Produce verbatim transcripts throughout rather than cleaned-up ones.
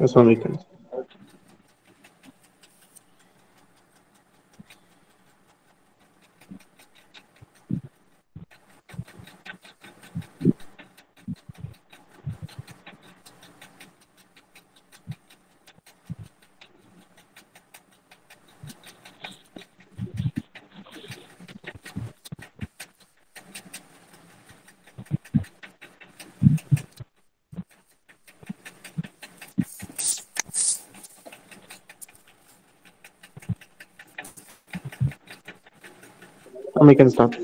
Yes, ma'am, we can. Ma'am, we can start.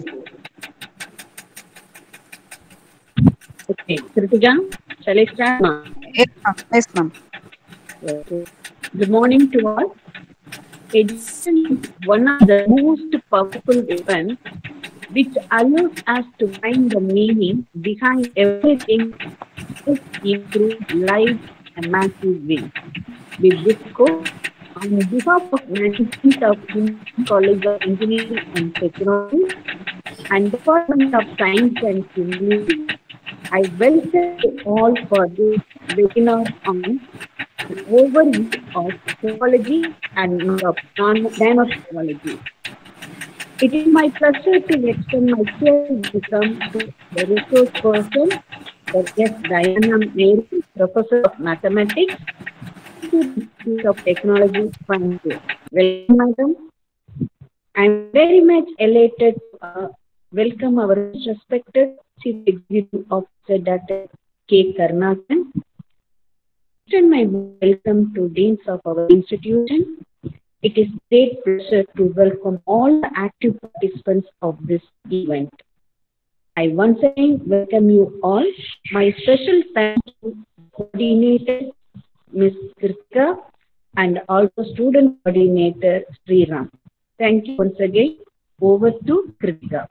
Okay, Kritika, shall I start now? Yes, ma'am. Yes, ma'am. Okay. Good morning to all. Education is one of the most powerful weapons which allows us to find the meaning behind everything that improves life in a massive way. With this quote, on behalf of management of Hindustan College of Engineering and Technology and Department of Science and Technology, I welcome you all for this webinar on an overview of technology and nano- nanotechnology. It is my pleasure to extend my shared welcome to the resource person, Doctor S. Diana Mary, Professor of Mathematics, Institute Institute of Technology, Coimbatore. Welcome, madam. I am very much elated to uh, welcome our most respected Chief Executive Officer, Doctor K. Karnathan. I extend my welcome to Deans of our institution. It is great pleasure to welcome all the active participants of this event. I once again welcome you all. My special thanks to coordinator Miz Kritika and also student coordinator Sriram. Thank you once again. Over to Kritika.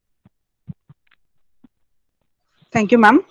Thank you, ma'am.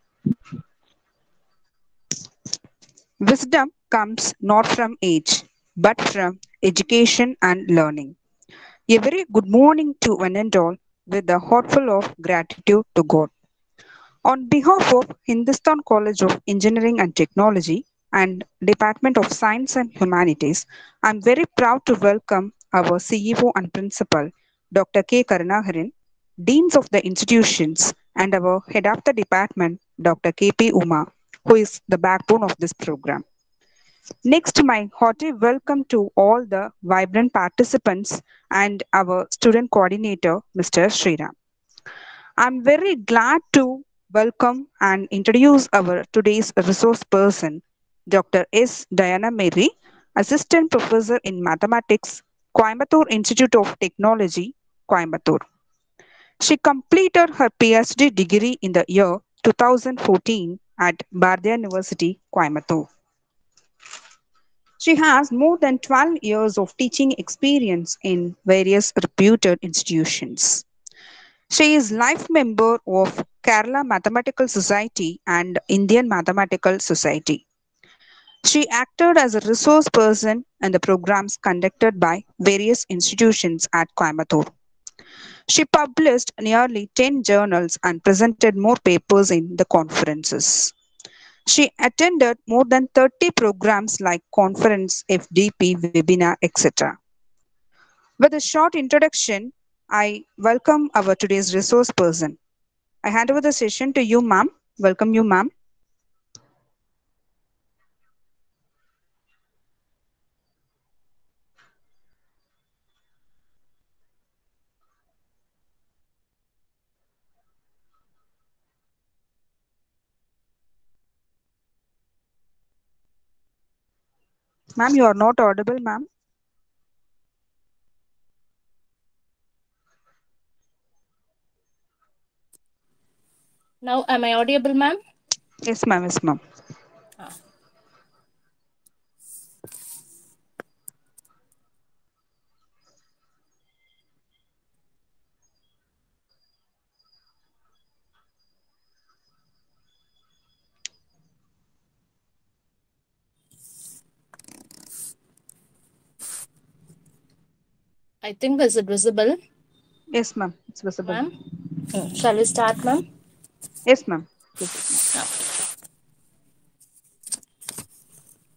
Wisdom comes not from age, but from education and learning. A very good morning to one and all with a heartful of gratitude to God. On behalf of Hindustan College of Engineering and Technology and Department of Science and Humanities, I am very proud to welcome our C E O and Principal, Doctor K. Karunakaran, Deans of the institutions, and our Head of the Department, Doctor K P Uma, who is the backbone of this program. Next, my hearty welcome to all the vibrant participants and our student coordinator, Mister Sriram. I'm very glad to welcome and introduce our today's resource person, Doctor S. Diana Mary, Assistant Professor in Mathematics, Coimbatore Institute of Technology, Coimbatore. She completed her PhD degree in the year two thousand fourteen at Bardha University, Coimbatore. She has more than twelve years of teaching experience in various reputed institutions. She is life member of Kerala Mathematical Society and Indian Mathematical Society. She acted as a resource person in the programs conducted by various institutions at Coimbatore. She published nearly ten journals and presented more papers in the conferences. She attended more than thirty programs like conference, F D P, webinar, et cetera. With a short introduction, I welcome our today's resource person. I hand over the session to you, ma'am. Welcome you, ma'am. Ma'am, you are not audible, ma'am. Now, am I audible, ma'am? Yes, ma'am. Yes, ma'am. Ah. I think is it visible, Yes, ma'am. It's visible. ma'am? Hmm. Shall we start, ma'am? Yes, ma'am. Yes, ma'am. No.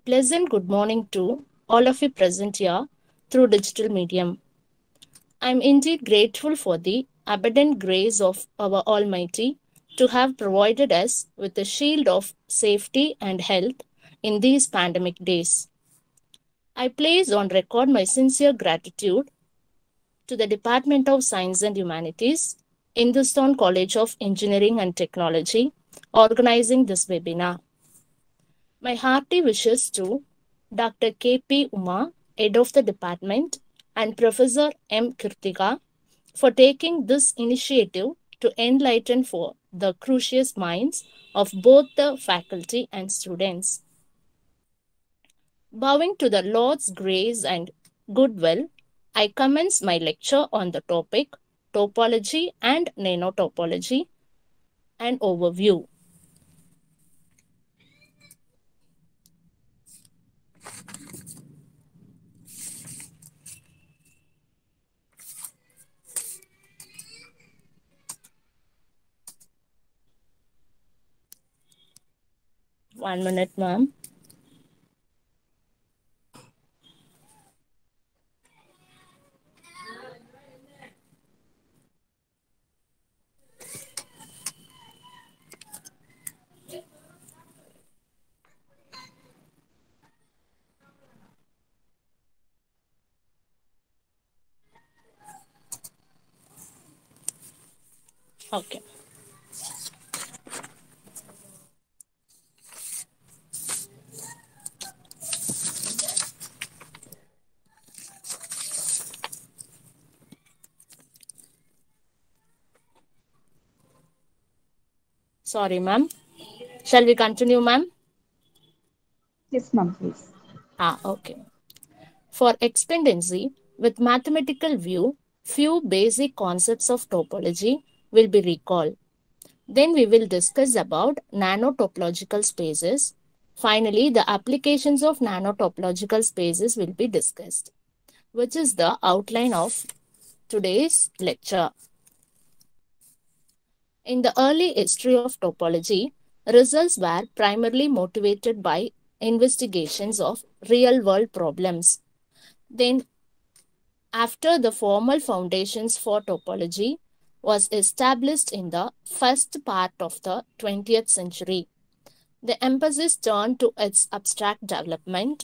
pleasant good morning to all of you present here through digital medium. I am indeed grateful for the abundant grace of our Almighty to have provided us with a shield of safety and health in these pandemic days. I place on record my sincere gratitude to the Department of Science and Humanities, Hindustan College of Engineering and Technology, organizing this webinar. My hearty wishes to Doctor K P Uma, Head of the Department, and Professor M. Kirtika for taking this initiative to enlighten for the curious minds of both the faculty and students. Bowing to the Lord's grace and goodwill, I commence my lecture on the topic Topology and Nanotopology, an overview. One minute, ma'am. Okay. Sorry, ma'am. Shall we continue, ma'am? Yes, ma'am, please. Ah, okay. For expediency, with mathematical view, few basic concepts of topology will be recalled. Then we will discuss about nanotopological spaces. Finally, the applications of nanotopological spaces will be discussed, which is the outline of today's lecture. In the early history of topology, results were primarily motivated by investigations of real-world problems. Then, after the formal foundations for topology was established in the first part of the twentieth century, the emphasis turned to its abstract development.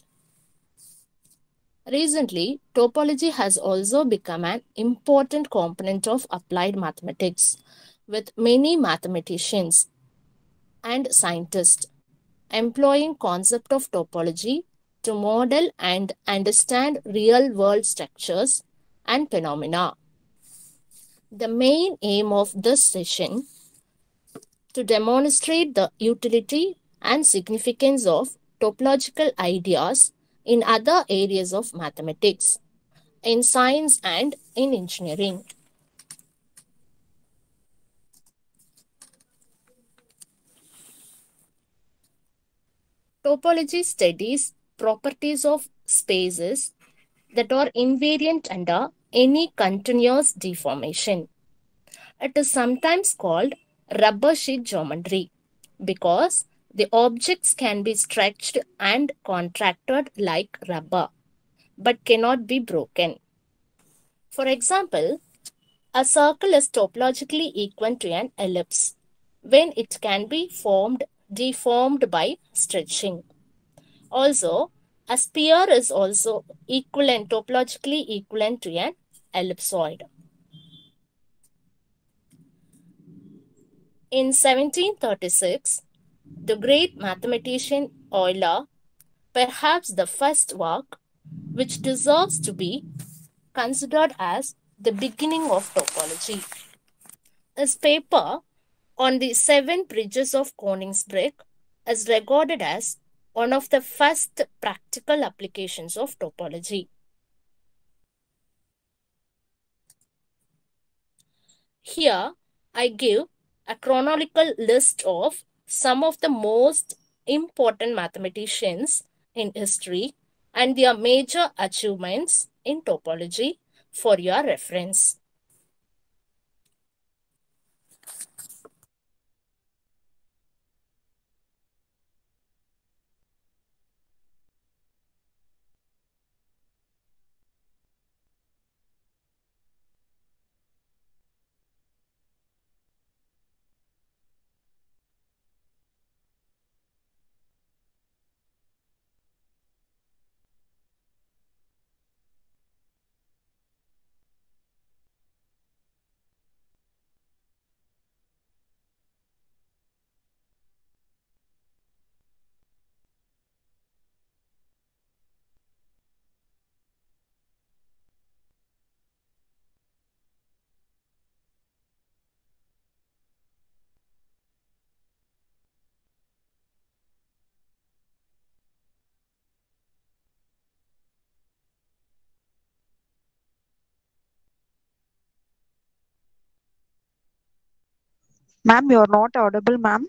Recently, topology has also become an important component of applied mathematics, with many mathematicians and scientists employing concept of topology to model and understand real-world structures and phenomena. The main aim of this session to demonstrate the utility and significance of topological ideas in other areas of mathematics, in science and in engineering. Topology studies properties of spaces that are invariant under any continuous deformation. It is sometimes called rubber sheet geometry because the objects can be stretched and contracted like rubber but cannot be broken. For example, a circle is topologically equivalent to an ellipse when it can be formed deformed by stretching. Also, a sphere is also equivalent, topologically equivalent to an ellipsoid. In seventeen thirty-six, the great mathematician Euler, perhaps the first work which deserves to be considered as the beginning of topology, his paper on the seven bridges of Königsberg is regarded as one of the first practical applications of topology. Here, I give a chronological list of some of the most important mathematicians in history and their major achievements in topology for your reference. Ma'am, you are not audible, ma'am.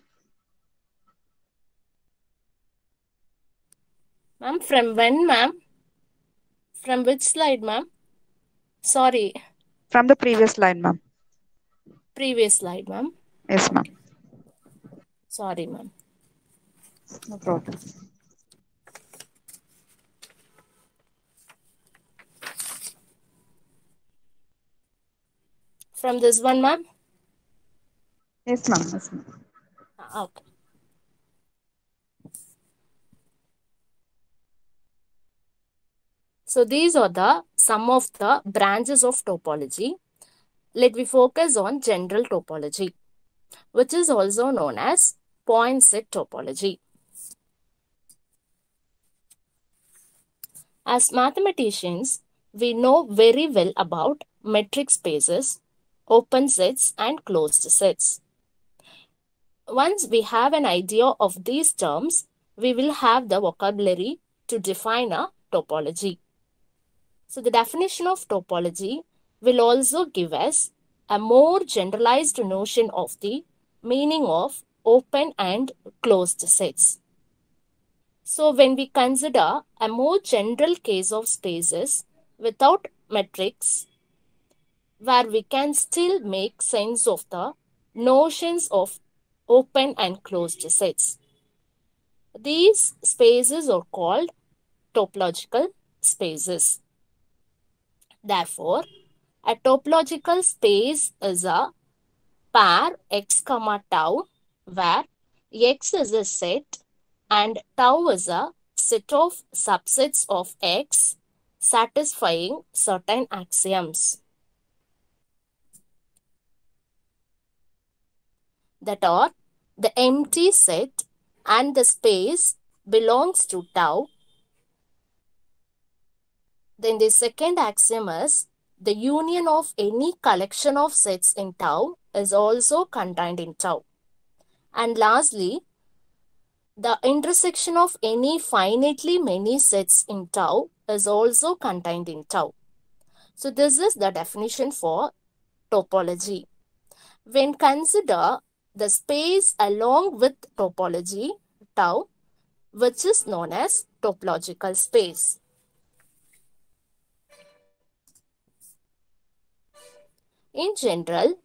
Ma'am, from when, ma'am? From which slide, ma'am? Sorry, From the previous line, ma'am. previous slide, ma'am. Yes, ma'am. Sorry, ma'am. No problem. From this one, ma'am? Yes, ma'am. Yes, ma'am. Ah, okay. So these are the some of the branches of topology. Let me focus on general topology, which is also known as point set topology. As mathematicians, we know very well about metric spaces, open sets, and closed sets. Once we have an idea of these terms, we will have the vocabulary to define a topology. So the definition of topology will also give us a more generalized notion of the meaning of open and closed sets. So when we consider a more general case of spaces without metrics, where we can still make sense of the notions of open and closed sets. These spaces are called topological spaces. Therefore, a topological space is a pair x comma tau where x is a set and tau is a set of subsets of x satisfying certain axioms that are the empty set and the space belongs to tau. Then the second axiom is the union of any collection of sets in tau is also contained in tau. And lastly, the intersection of any finitely many sets in tau is also contained in tau. So this is the definition for topology. When consider the space along with topology, tau, which is known as topological space. In general,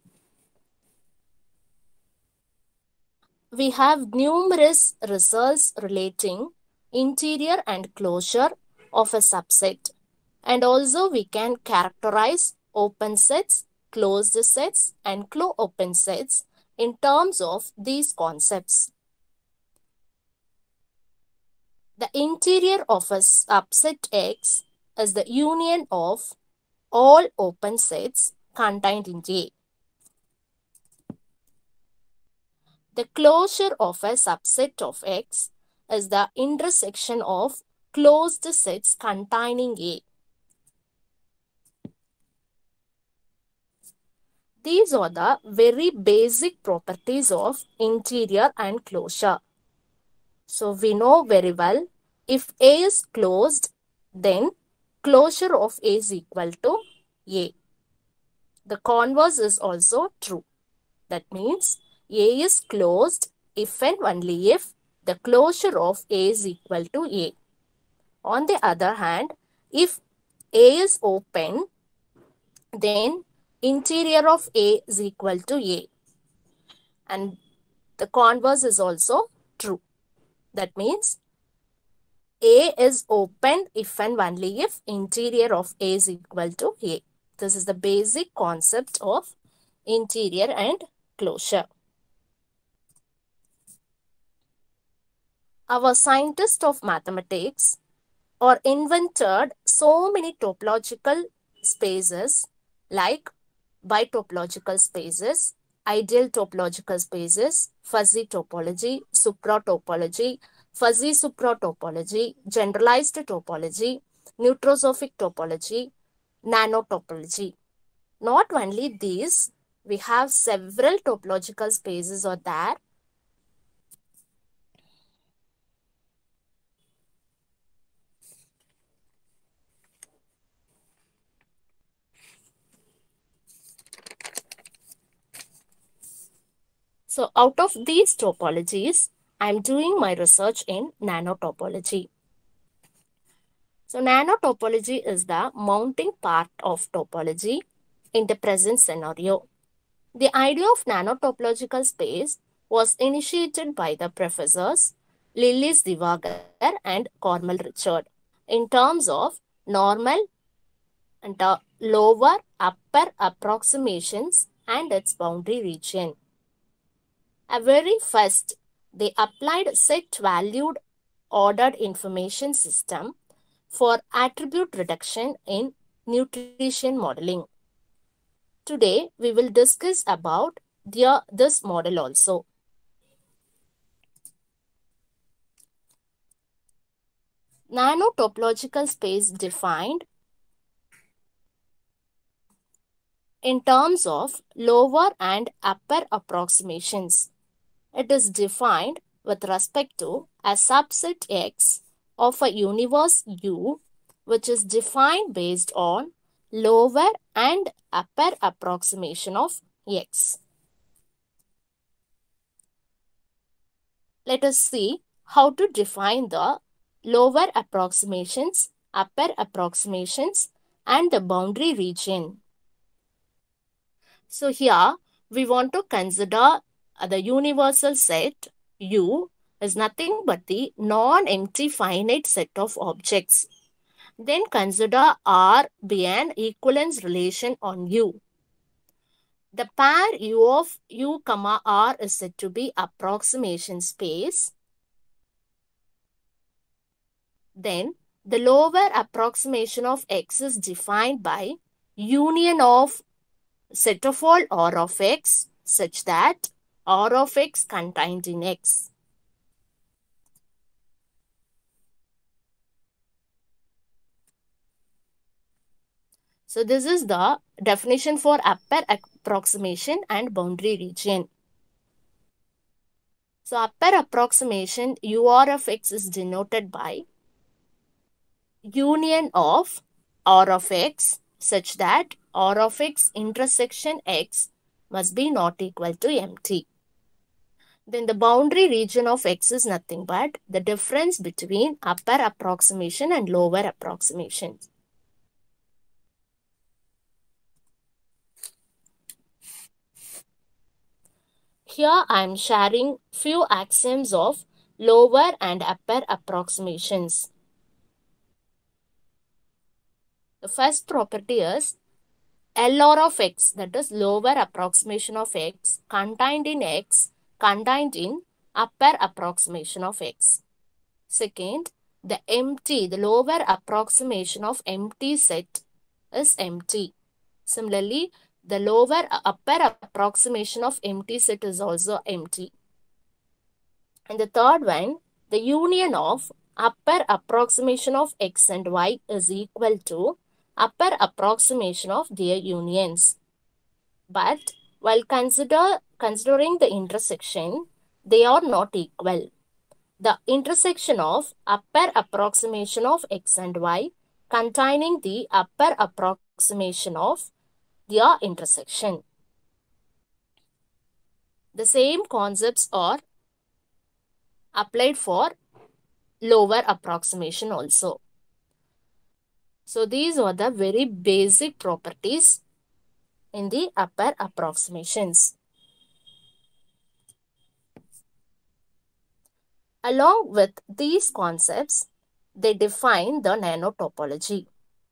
we have numerous results relating interior and closure of a subset, and also we can characterize open sets, closed sets, and closed open sets in terms of these concepts. The interior of a subset X is the union of all open sets contained in A. The closure of a subset of X is the intersection of closed sets containing A. These are the very basic properties of interior and closure. So we know very well, if A is closed, then closure of A is equal to A. The converse is also true. That means A is closed if and only if the closure of A is equal to A. On the other hand, if A is open, then interior of A is equal to A. And the converse is also true. That means A is open if and only if interior of A is equal to A. This is the basic concept of interior and closure. Our scientists of mathematics or invented so many topological spaces like bitopological spaces, ideal topological spaces, fuzzy topology, supratopology, fuzzy supratopology, generalized topology, neutrophotic topology, nanotopology. Not only these, we have several topological spaces are there. So out of these topologies, I am doing my research in nanotopology. So nanotopology is the mounting part of topology in the present scenario. The idea of nanotopological space was initiated by the professors Lillis Divakar and Cornell Richard in terms of normal and uh, lower upper approximations and its boundary region. At very first, they applied set-valued ordered information system for attribute reduction in nutrition modeling. Today, we will discuss about the, this model also. Nanotopological space defined in terms of lower and upper approximations. It is defined with respect to a subset X of a universe U, which is defined based on lower and upper approximation of X. Let us see how to define the lower approximations, upper approximations, and the boundary region. So here we want to consider the universal set U is nothing but the non-empty finite set of objects. Then consider R be an equivalence relation on U. The pair U of U comma R is said to be approximation space. Then the lower approximation of X is defined by union of set of all R of X such that R of X contained in X. So this is the definition for upper approximation and boundary region. So upper approximation U R of X is denoted by union of R of X such that R of X intersection X must be not equal to empty. Then the boundary region of X is nothing but the difference between upper approximation and lower approximation. Here I am sharing few axioms of lower and upper approximations. The first property is L R of X, that is lower approximation of X, contained in X, contained in upper approximation of X. Second, the empty, the lower approximation of empty set is empty. Similarly, the lower upper approximation of empty set is also empty. And the third one, the union of upper approximation of X and Y is equal to upper approximation of their unions. But while consider, considering the intersection, they are not equal. The intersection of upper approximation of X and Y containing the upper approximation of their intersection. The same concepts are applied for lower approximation also. So these are the very basic properties in the upper approximations. Along with these concepts, they define the nanotopology.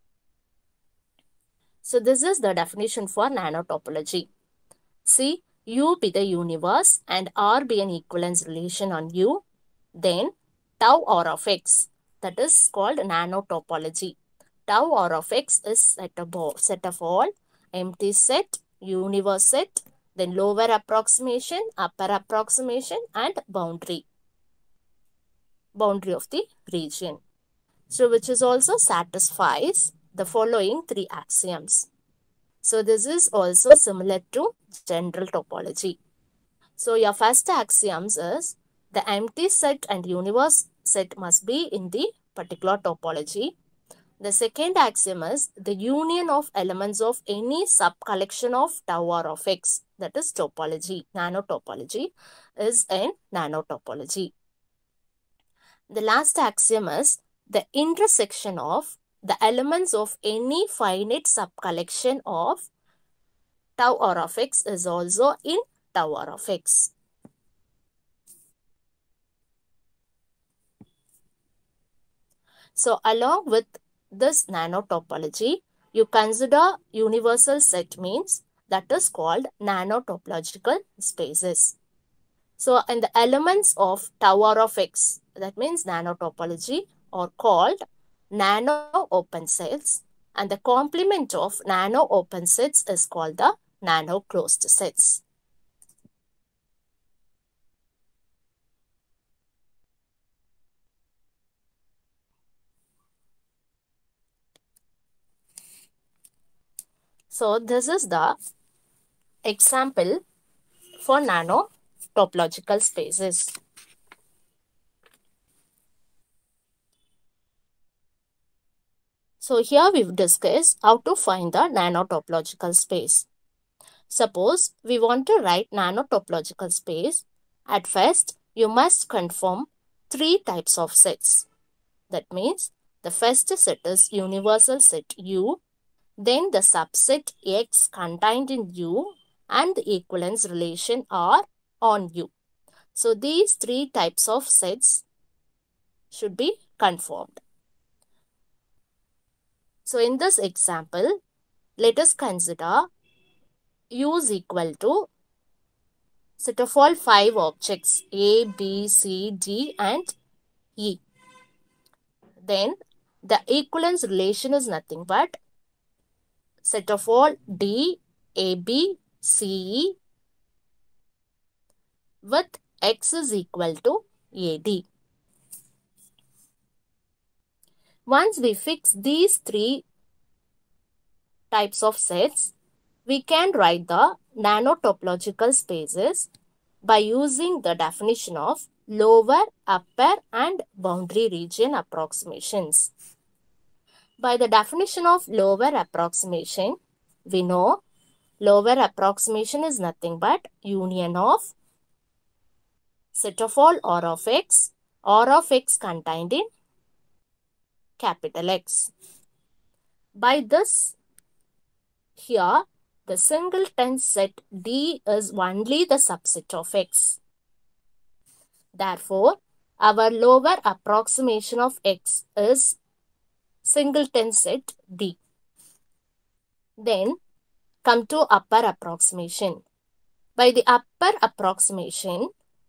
So this is the definition for nanotopology. See, U be the universe and R be an equivalence relation on U. Then tau R of X, that is called nanotopology. Tau R of X is set of, set of all empty set, universe set, then lower approximation, upper approximation and boundary. Boundary of the region. So which is also satisfies the following three axioms. So this is also similar to general topology. So your first axioms is the empty set and universe set must be in the particular topology. The second axiom is the union of elements of any subcollection of tau R of X, that is topology. Nanotopology is in nanotopology. The last axiom is the intersection of the elements of any finite subcollection of tau r of x is also in tau r of x. So along with this nanotopology, you consider universal set means that is called nanotopological spaces. So in the elements of tau r of x, that means nanotopology, are called nano open sets, and the complement of nano open sets is called the nano closed sets. So this is the example for nano topological spaces. So here we've discussed how to find the nanotopological space. Suppose we want to write nanotopological space. At first, you must confirm three types of sets. That means the first set is universal set U, then the subset X contained in U, and the equivalence relation R on U. So these three types of sets should be confirmed. So in this example, let us consider U is equal to set of all five objects A, B, C, D and E. Then the equivalence relation is nothing but set of all D, A, B, C, E with X is equal to A D. Once we fix these three types of sets, we can write the nanotopological spaces by using the definition of lower, upper and boundary region approximations. By the definition of lower approximation, we know lower approximation is nothing but union of set of all R of X, R of X contained in capital X. By this, here the singleton set D is only the subset of X. Therefore, our lower approximation of X is singleton set D. Then come to upper approximation. By the upper approximation,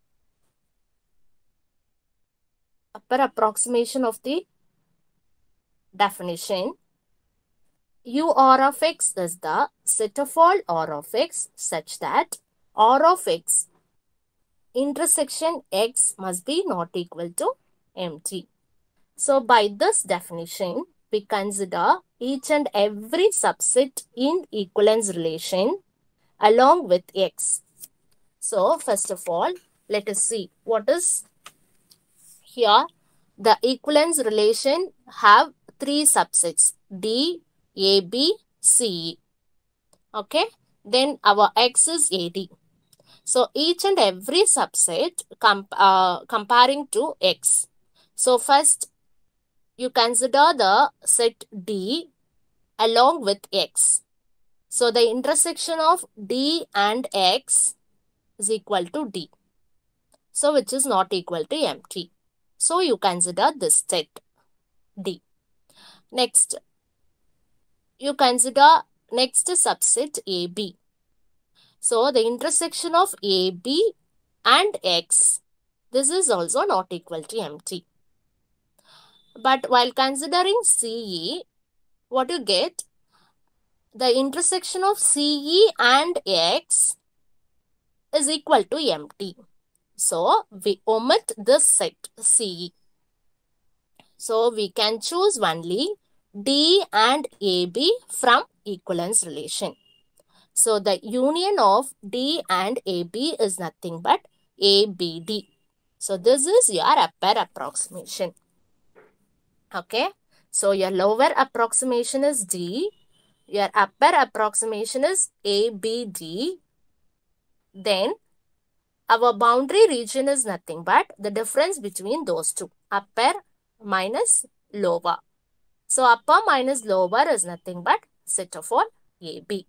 upper approximation of the definition, U R of X is the set of all R of X such that R of X intersection X must be not equal to empty. So by this definition, we consider each and every subset in equivalence relation along with X. So first of all, let us see what is here. The equivalence relation have three subsets D, A, B, C, E. Okay. Then our X is A D. So each and every subset comp uh, comparing to X. So first you consider the set D along with X. So the intersection of D and X is equal to D. So which is not equal to empty. So you consider this set D. Next, you consider next subset A B. So the intersection of A B and X, this is also not equal to empty. But while considering C E, what you get? The intersection of C E and X is equal to empty. So we omit this set C E. So we can choose only D and A B from equivalence relation. So the union of D and A B is nothing but A B D. So this is your upper approximation. Okay. So your lower approximation is D. Your upper approximation is A B D. then our boundary region is nothing but the difference between those two, upper minus lower. So upper minus lower is nothing but set of all A B.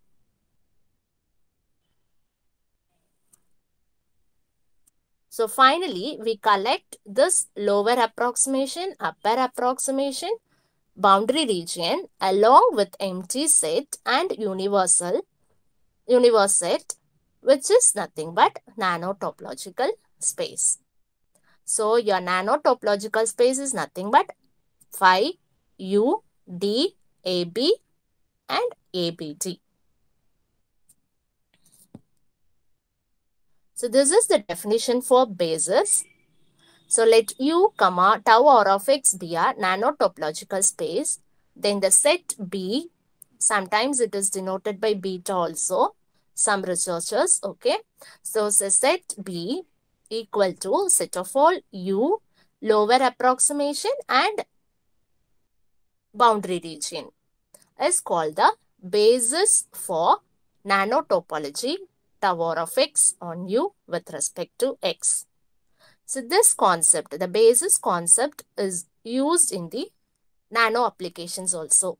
So finally, we collect this lower approximation, upper approximation, boundary region along with empty set and universal, universe set, which is nothing but nanotopological space. So your nanotopological space is nothing but phi, U, D, A B and A B D. So this is the definition for basis. So let U, comma, tau R of X be a nanotopological space. Then the set B, sometimes it is denoted by beta also, some researchers, okay. So, so set B equal to set of all U, lower approximation and boundary region is called the basis for nanotopology, tau R of X on U with respect to X. So this concept, the basis concept, is used in the nano applications also.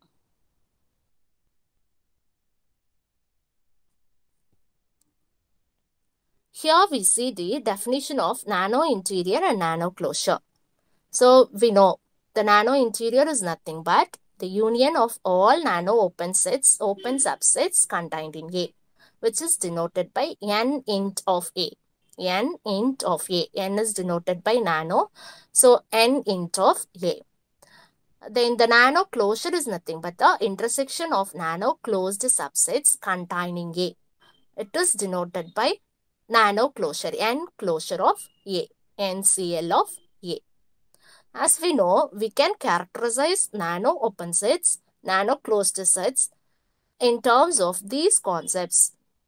Here we see the definition of nano interior and nano closure. So we know the nano interior is nothing but the union of all nano open sets, open subsets contained in A, which is denoted by n int of A. N int of A. N is denoted by nano. So n int of A. Then the nano closure is nothing but the intersection of nano closed subsets containing A. It is denoted by nano closure, N closure of A, N C L of A. As we know, we can characterize nano open sets, nano closed sets in terms of these concepts.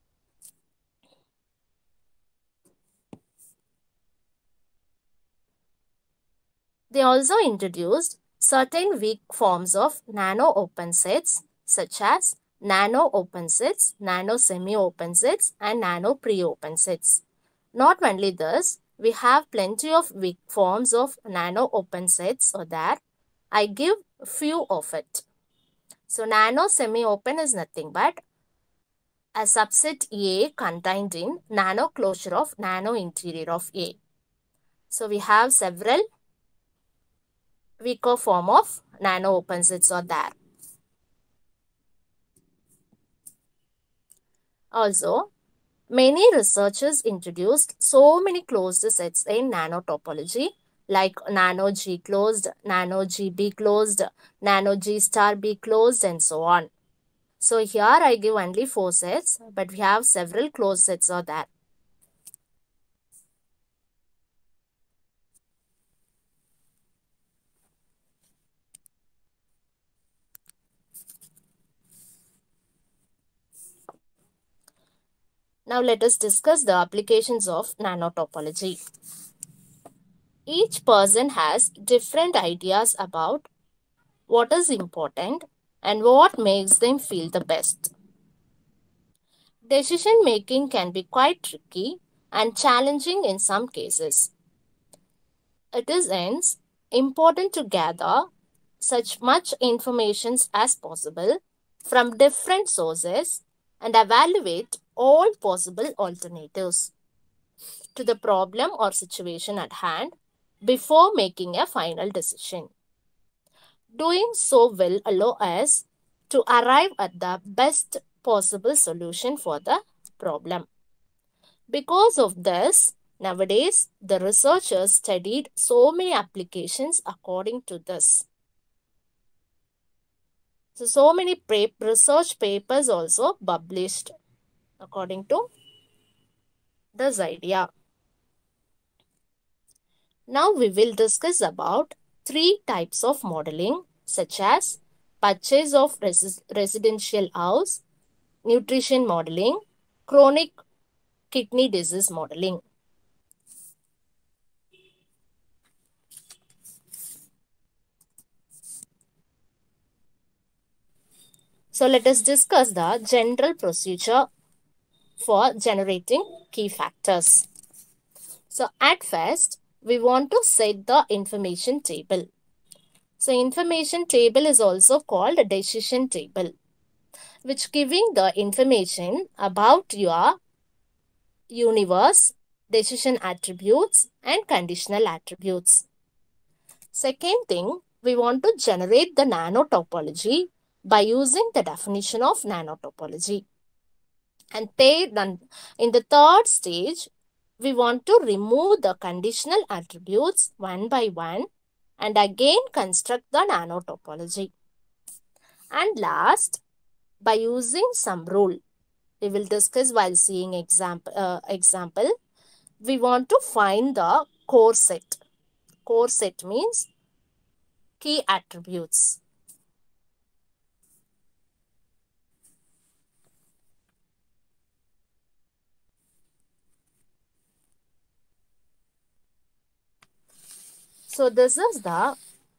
They also introduced certain weak forms of nano open sets such as nano open sets, nano semi-open sets and nano pre-open sets. Not only this, we have plenty of weak forms of nano open sets or that. I give few of it. So nano semi-open is nothing but a subset A contained in nano closure of nano interior of A. So we have several weaker form of nano open sets are there. Also, many researchers introduced so many closed sets in nanotopology like nano G closed, nano G B closed, nano G star B closed and so on. So here I give only four sets, but we have several closed sets are there. Now let us discuss the applications of nanotopology. Each person has different ideas about what is important and what makes them feel the best. Decision making can be quite tricky and challenging in some cases. It is hence important to gather such much information as possible from different sources and evaluate all possible alternatives to the problem or situation at hand before making a final decision. Doing so will allow us to arrive at the best possible solution for the problem. Because of this, nowadays, the researchers studied so many applications according to this. So, so many research papers also published according to this idea. Now we will discuss about three types of modeling such as purchase of res residential house, nutrition modeling, chronic kidney disease modeling. So let us discuss the general procedure for generating key factors. So at first, we want to set the information table. So information table is also called a decision table, which giving the information about your universe, decision attributes and conditional attributes. Second thing, we want to generate the nanotopology by using the definition of nanotopology. And then in the third stage, we want to remove the conditional attributes one by one and again construct the nanotopology. And last, by using some rule, we will discuss while seeing example, uh, example, we want to find the core set. Core set means key attributes. So this is the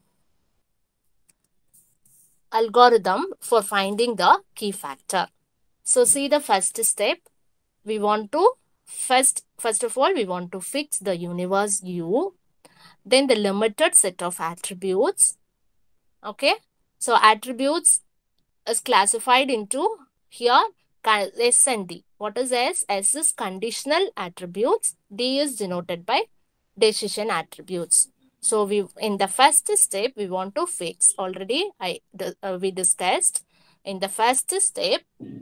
algorithm for finding the key factor. So see the first step. We want to first, first of all, we want to fix the universe U. Then the limited set of attributes. Okay. So attributes is classified into here S and D. What is S? S is conditional attributes. D is denoted by decision attributes. So we in the first step we want to fix. Already I uh, we discussed in the first step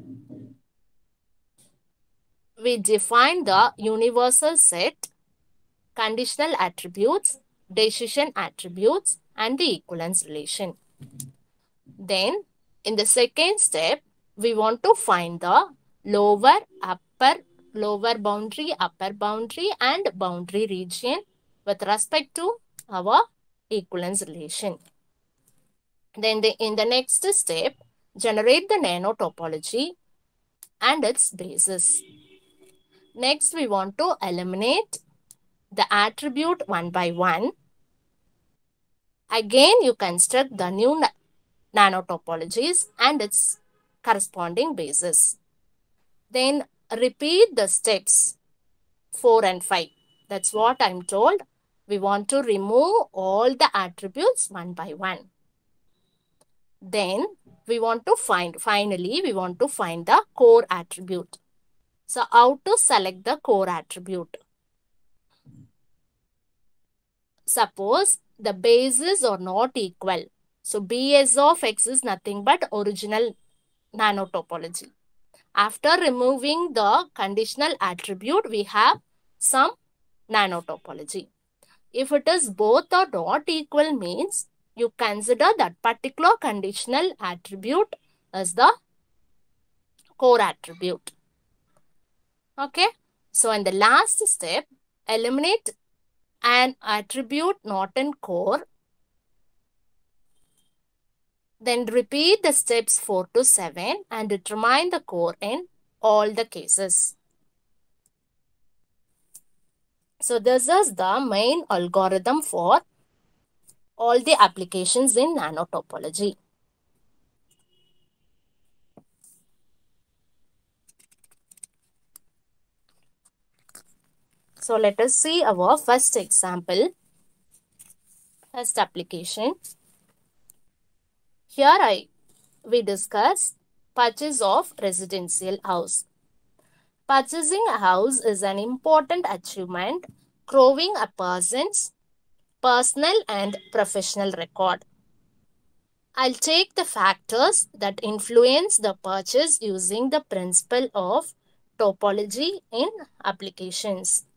we define the universal set, conditional attributes, decision attributes and the equivalence relation. Then in the second step we want to find the lower, upper, lower boundary, upper boundary and boundary region with respect to our equivalence relation. Then the, in the next step, generate the nanotopology and its basis. Next, we want to eliminate the attribute one by one. Again, you construct the new na nanotopologies and its corresponding basis. Then repeat the steps four and five. That's what I'm told. We want to remove all the attributes one by one. Then we want to find, finally, we want to find the core attribute. So how to select the core attribute? Suppose the bases are not equal. So B S of X is nothing but original nanotopology. After removing the conditional attribute, we have some nanotopology. If it is both or not equal means, you consider that particular conditional attribute as the core attribute. Okay. So in the last step, eliminate an attribute not in core. Then repeat the steps four to seven and determine the core in all the cases. So this is the main algorithm for all the applications in nanotopology. So let us see our first example, first application. Here I we discuss purchase of residential house. Purchasing a house is an important achievement, growing a person's personal and professional record. I'll take the factors that influence the purchase using the principle of topology in applications.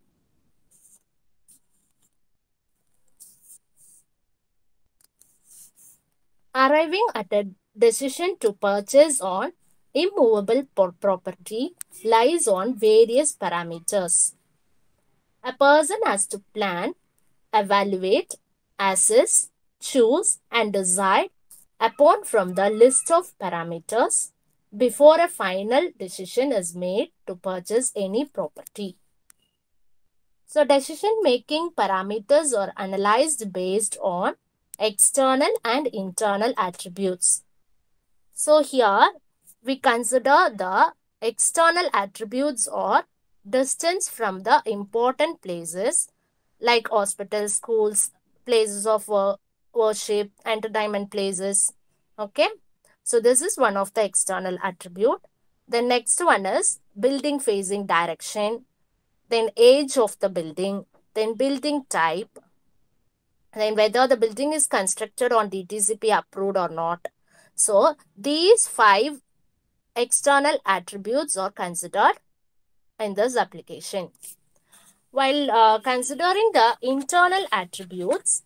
Arriving at a decision to purchase on immovable property lies on various parameters. A person has to plan, evaluate, assess, choose and decide upon from the list of parameters before a final decision is made to purchase any property. So decision-making parameters are analyzed based on external and internal attributes. So here we consider the external attributes are distance from the important places like hospitals, schools, places of worship, entertainment places. Okay. So this is one of the external attribute. The next one is building facing direction, then age of the building, then building type, then whether the building is constructed on D T C P approved or not. So these five external attributes are considered in this application. While uh, considering the internal attributes,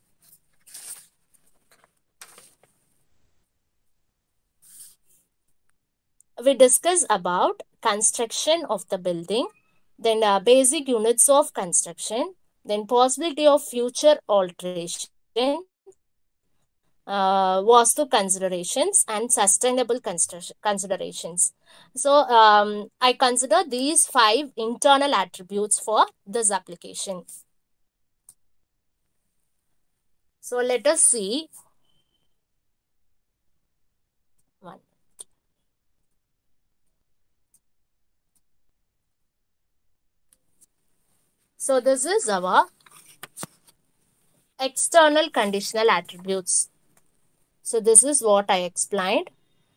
we discuss about construction of the building, then uh, basic units of construction, then possibility of future alteration, uh, vastu considerations, and sustainable considerations. So um, I consider these five internal attributes for this application. So let us see. One. So this is our external conditional attributes. So this is what I explained.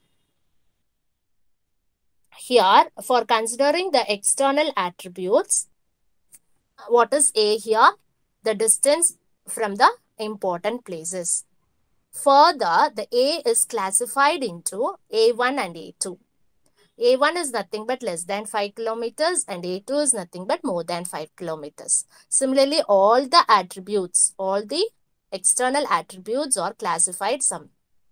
Here, for considering the external attributes, what is A here? The distance from the important places. Further, the A is classified into A one and A two. A one is nothing but less than five kilometers and A two is nothing but more than five kilometers. Similarly, all the attributes, all the external attributes are classified some.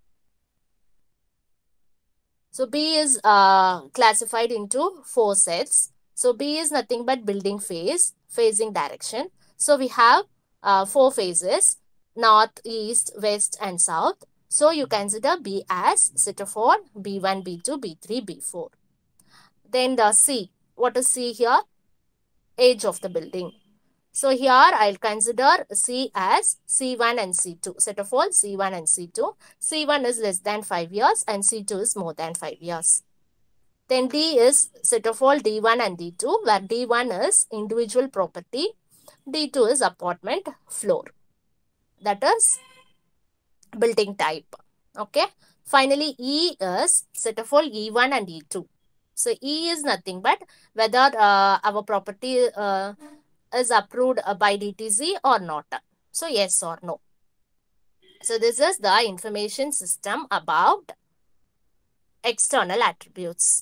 So B is uh, classified into four sets. So B is nothing but building phase, facing direction. So we have uh, four phases, north, east, west and south. So you consider B as set of all B one, B two, B three, B four. Then the C. What is C here? Age of the building. So here I'll consider C as C one and C two. Set of all C one and C two. C one is less than five years and C two is more than five years. Then D is set of all D one and D two, where D one is individual property, D two is apartment floor. That is building type. Okay. Finally, E is set of all E one and E two. So E is nothing but whether uh, our property uh, is approved by D T C or not. So yes or no. So this is the information system about external attributes.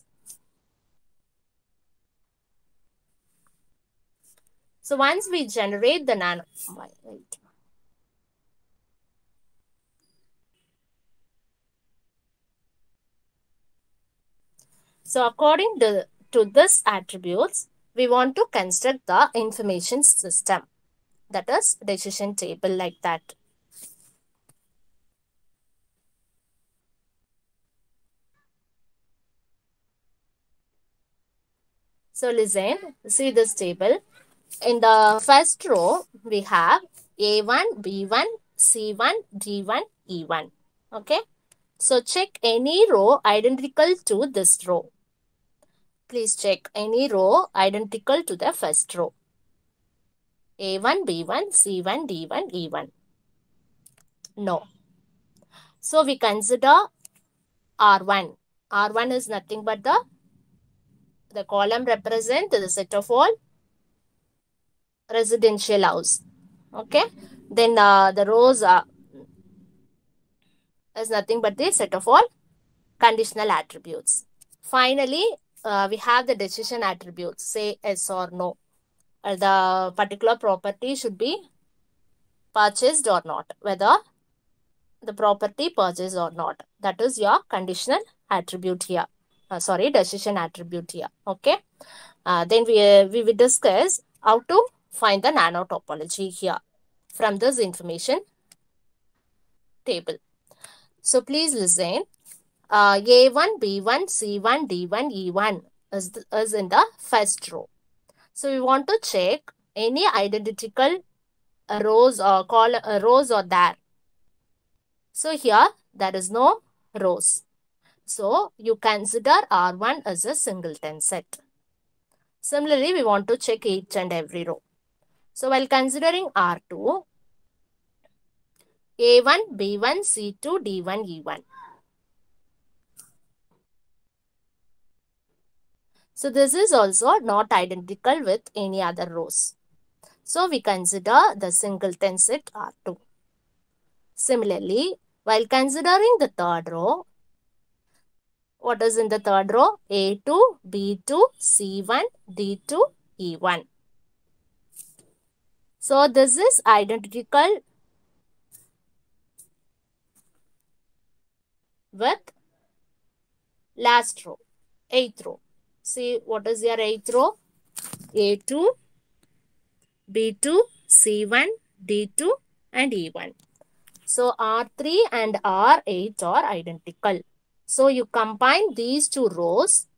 So once we generate the nano, wait. So according to, to this attributes, we want to construct the information system. That is decision table like that. So listen, see this table. In the first row, we have A one, B one, C one, D one, E one. Okay. So check any row identical to this row. Please check any row identical to the first row. A one, B one, C one, D one, E one. No. So we consider R one. R one is nothing but the, the column represents the set of all residential house. Okay. Then uh, the rows are is nothing but the set of all conditional attributes. Finally, uh, we have the decision attributes. Say yes or no. Uh, the particular property should be purchased or not. Whether the property purchased or not. That is your conditional attribute here. Uh, sorry, decision attribute here. Okay. Uh, then we, uh, we will discuss how to find the nanotopology here from this information table. So please listen. Uh, A one, B one, C one, D one, E one is, the, is in the first row. So we want to check any identical uh, rows or call uh, rows or there. So here there is no rows. So you consider R one as a singleton set. Similarly, we want to check each and every row. So while considering R two, A one, B one, C two, D one, E one. So this is also not identical with any other rows. So we consider the singleton set R two. Similarly, while considering the third row, what is in the third row? A two, B two, C one, D two, E one. So this is identical with last row, eighth row. See what is your eighth row? A two, B two, C one, D two and E one. So R three and R eight are identical. So you combine these two rows,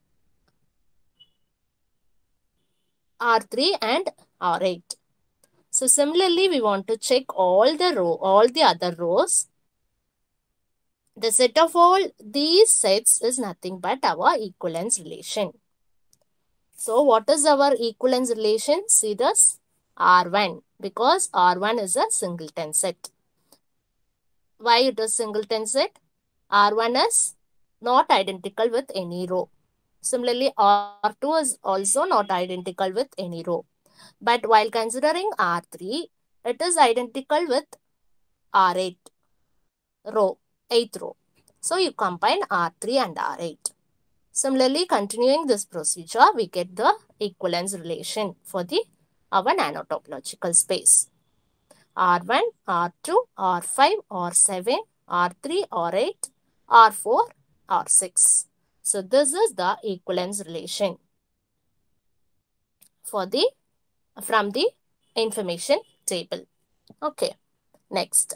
R three and R eight. So similarly, we want to check all the row, all the other rows. The set of all these sets is nothing but our equivalence relation. So what is our equivalence relation? See this, R one, because R one is a singleton set. Why it is singleton set? R one is not identical with any row. Similarly, R two is also not identical with any row. But while considering R three, it is identical with R eight row, eighth row. So you combine R three and R eight. Similarly, continuing this procedure, we get the equivalence relation for the our nanotopological space. R one, R two, R five, R seven, R three, R eight, R four, R six. So this is the equivalence relation for the from the information table. Okay, next.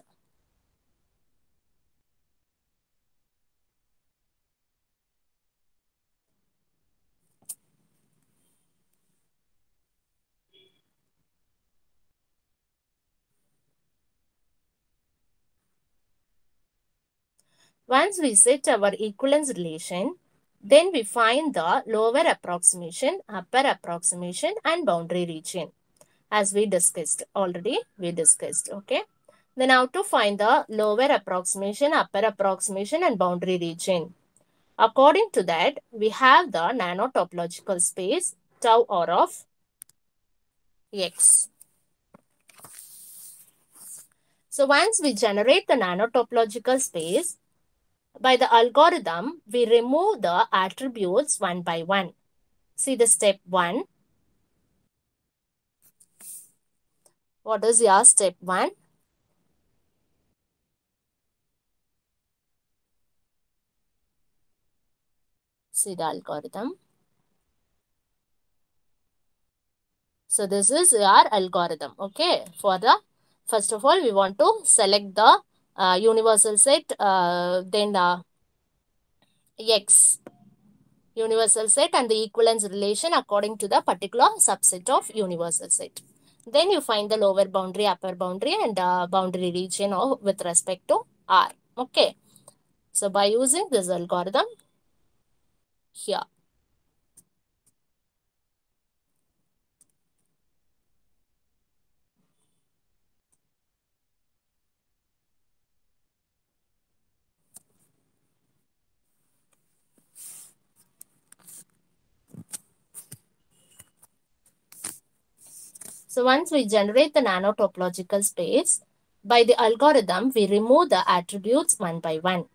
Once we set our equivalence relation, then we find the lower approximation, upper approximation and boundary region. As we discussed already, we discussed, okay. Then how to find the lower approximation, upper approximation and boundary region. According to that, we have the nanotopological space tau r of x. So once we generate the nanotopological space, by the algorithm, we remove the attributes one by one. See the step one. What is your step one? See the algorithm. So this is your algorithm, okay. For the, first of all, we want to select the uh, universal set, uh, then uh, X. Universal set and the equivalence relation according to the particular subset of universal set. Then you find the lower boundary, upper boundary and uh, boundary region of, with respect to R. Okay. So by using this algorithm here. So once we generate the nanotopological space, by the algorithm, we remove the attributes one by one.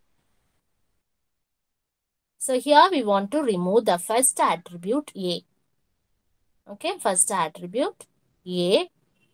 So here we want to remove the first attribute A. Okay, first attribute A.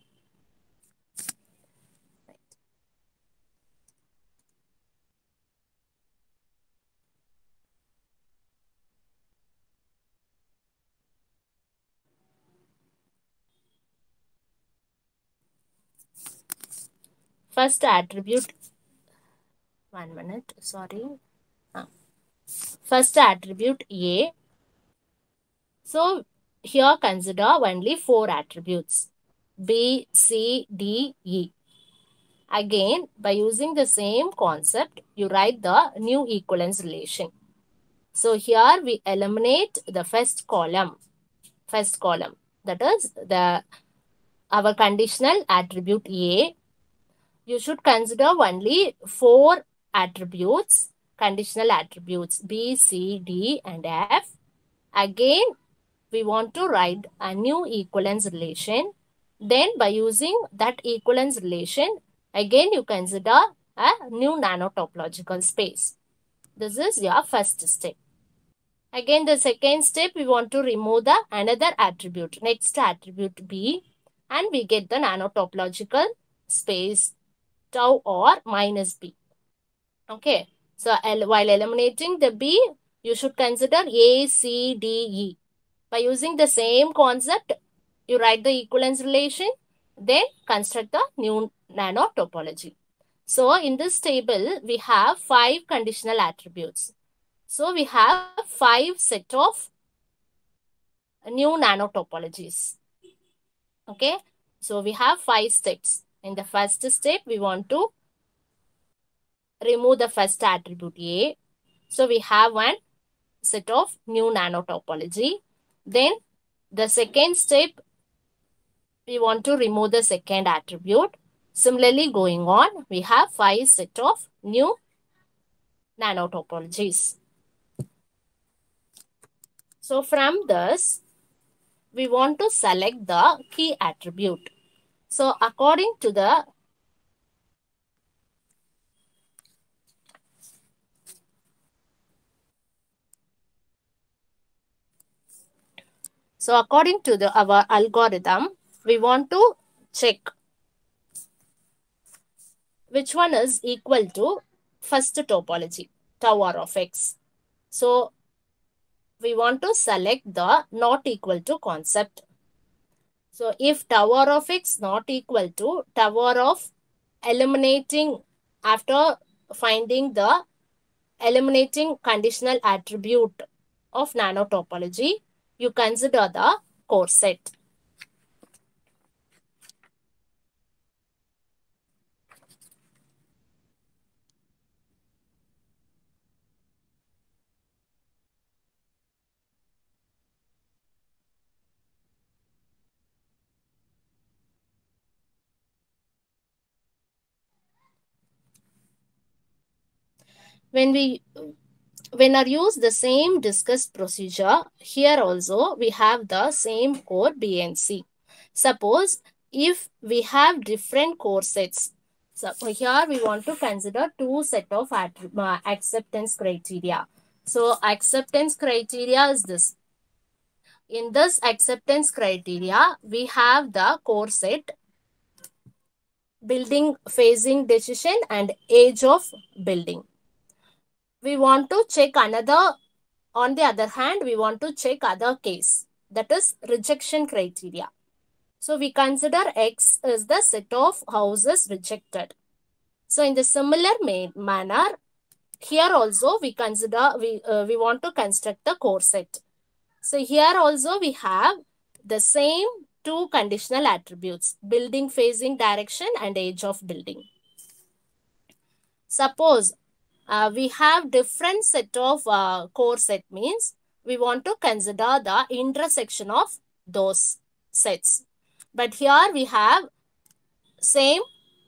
First attribute, one minute, sorry. Ah. First attribute A. So here consider only four attributes, B, C, D, E. Again, by using the same concept, you write the new equivalence relation. So here we eliminate the first column. First column. That is the our conditional attribute A. You should consider only four attributes, conditional attributes B, C, D, and F. Again, we want to write a new equivalence relation. Then by using that equivalence relation, again you consider a new nanotopological space. This is your first step. Again, the second step, we want to remove the another attribute, next attribute B, and we get the nanotopological space tau or minus B. Okay, so while eliminating the B, you should consider A, C, D, E. By using the same concept, you write the equivalence relation, then construct the new nanotopology. So in this table, we have five conditional attributes. So we have five set of new nanotopologies. Okay, so we have five steps. In the first step, we want to remove the first attribute A. So we have one set of new nanotopology. Then the second step, we want to remove the second attribute. Similarly, going on, we have five set of new nanotopologies. So from this, we want to select the key attribute. So according to the So according to the our algorithm, we want to check which one is equal to first topology, tau r of x. So we want to select the not equal to concept. So if tau r of x not equal to tau r of eliminating after finding the eliminating conditional attribute of nanotopology, you consider the core set. When we when are used the same discussed procedure, here also we have the same core B and C. Suppose if we have different core sets, so here we want to consider two set of uh, acceptance criteria. So acceptance criteria is this. In this acceptance criteria, we have the core set, building phasing decision, and age of building. We want to check another, on the other hand, we want to check other case, that is rejection criteria. So we consider X is the set of houses rejected. So in the similar manner, here also we consider, we, uh, we want to construct the core set. So here also we have the same two conditional attributes, building phasing direction and age of building. Suppose Uh, we have different set of uh, core set, means we want to consider the intersection of those sets. But here we have same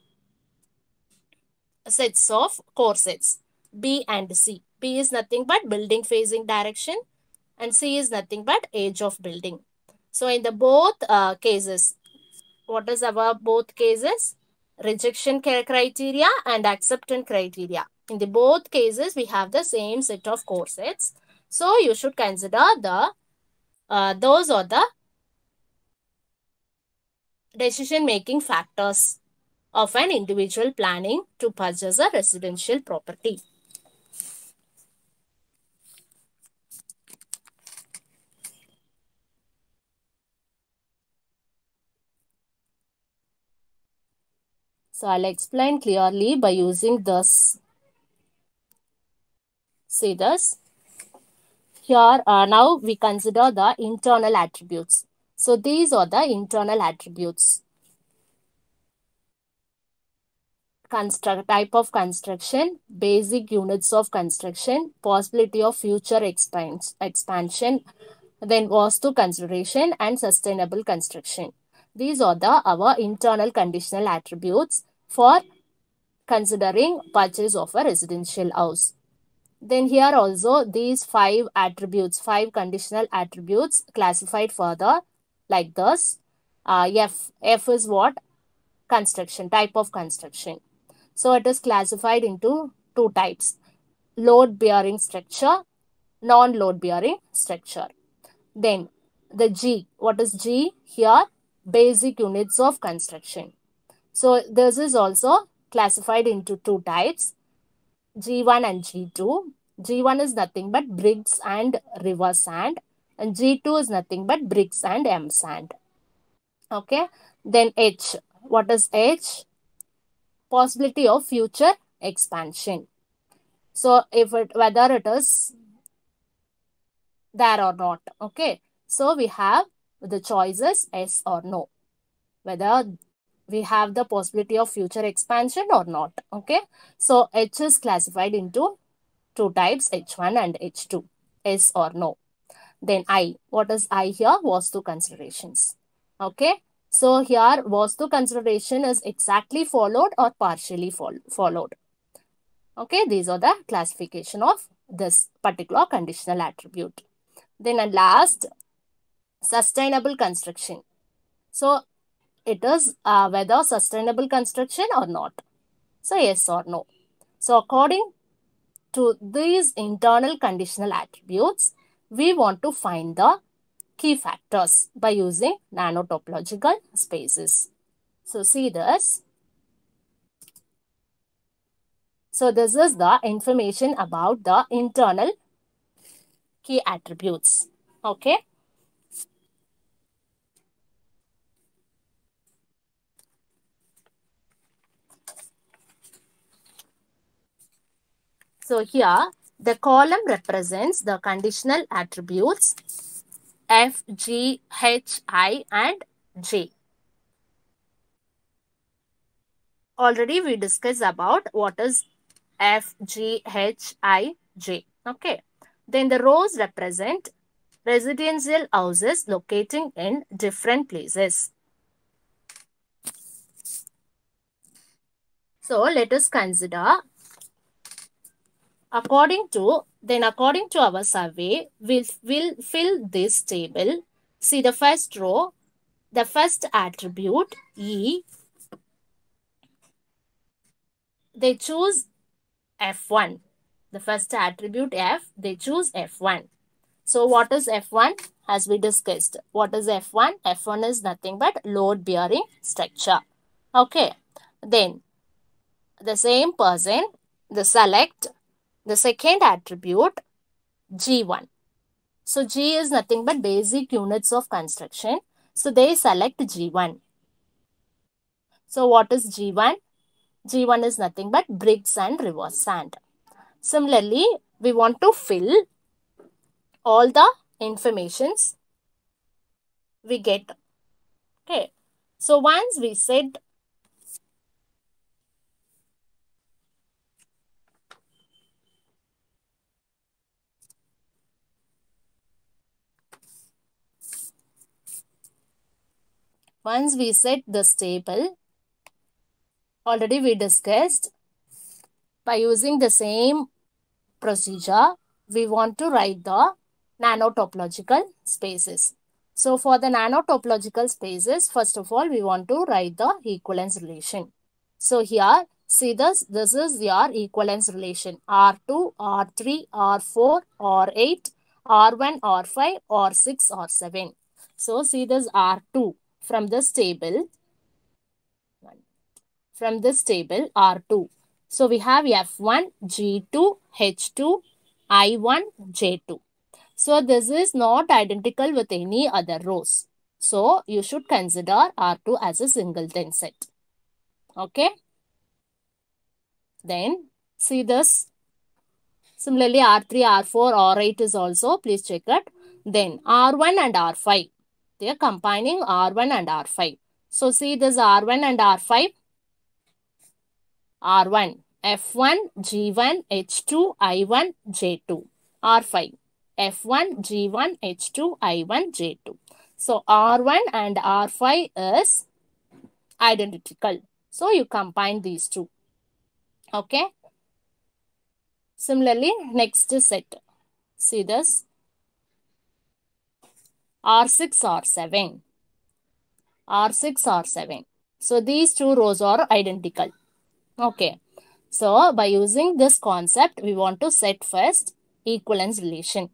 sets of core sets, B and C. B is nothing but building phasing direction and C is nothing but age of building. So in the both uh, cases, what is our both cases? Rejection criteria and acceptance criteria. In the both cases, we have the same set of core sets. So you should consider the uh, those are the decision-making factors of an individual planning to purchase a residential property. So I'll explain clearly by using this. See this. Here uh, now we consider the internal attributes. So these are the internal attributes. construct type of construction, basic units of construction, possibility of future expans expansion, then Vastu consideration and sustainable construction. These are the our internal conditional attributes for considering purchase of a residential house. Then here also these five attributes, five conditional attributes classified further like this. Uh, F, F is what? Construction, type of construction. So it is classified into two types, load bearing structure, non-load bearing structure. Then the G, what is G? Here, basic units of construction. So this is also classified into two types, G one and G two. G one is nothing but bricks and river sand, and G two is nothing but bricks and M sand. Okay. Then H, what is H? Possibility of future expansion. So if it, whether it is there or not. Okay. So we have the choices yes or no, whether we have the possibility of future expansion or not. Okay. So H is classified into two types, H one and H two, yes or no. Then I, what is I here? Vastu considerations. Okay. So here Vastu consideration is exactly followed or partially fo followed. Okay. These are the classification of this particular conditional attribute. Then at last, sustainable construction. So it is uh, whether sustainable construction or not. So yes or no. So according to these internal conditional attributes, we want to find the key factors by using nanotopological spaces. So see this. So this is the information about the internal key attributes. Okay. So here the column represents the conditional attributes F, G, H, I and J. Already we discussed about what is F, G, H, I, J. Okay. Then the rows represent residential houses locating in different places. So let us consider according to, then according to our survey, we'll, we'll fill this table. See the first row, the first attribute E, they choose F one. The first attribute F, they choose F one. So what is F one? As we discussed, what is F one? F one is nothing but load bearing structure. Okay. Then the same person, they select the second attribute G one. So G is nothing but basic units of construction. So they select G one. So what is G one? G one is nothing but bricks and river sand. Similarly, we want to fill all the informations we get. Okay. So once we said once we set this table, already we discussed, by using the same procedure, we want to write the nanotopological spaces. So for the nanotopological spaces, first of all, we want to write the equivalence relation. So here, see this, this is your equivalence relation, R two, R three, R four, R eight, R one, R five, R six, R seven. So see this R two from this table, from this table R two. So we have F one, G two, H two, I one, J two. So this is not identical with any other rows. So you should consider R two as a singleton set. Okay. Then see this. Similarly R three, R four, R eight is also, please check it. Then R one and R five. They are combining R one and R five. So see this R one and R five. R one, F one, G one, H two, I one, J two. R five, F one, G one, H two, I one, J two. So R one and R five is identical. So you combine these two. Okay. Similarly, next set. See this. R six, R seven. R six, R seven. So these two rows are identical. Okay. So by using this concept, we want to set first equivalence relation.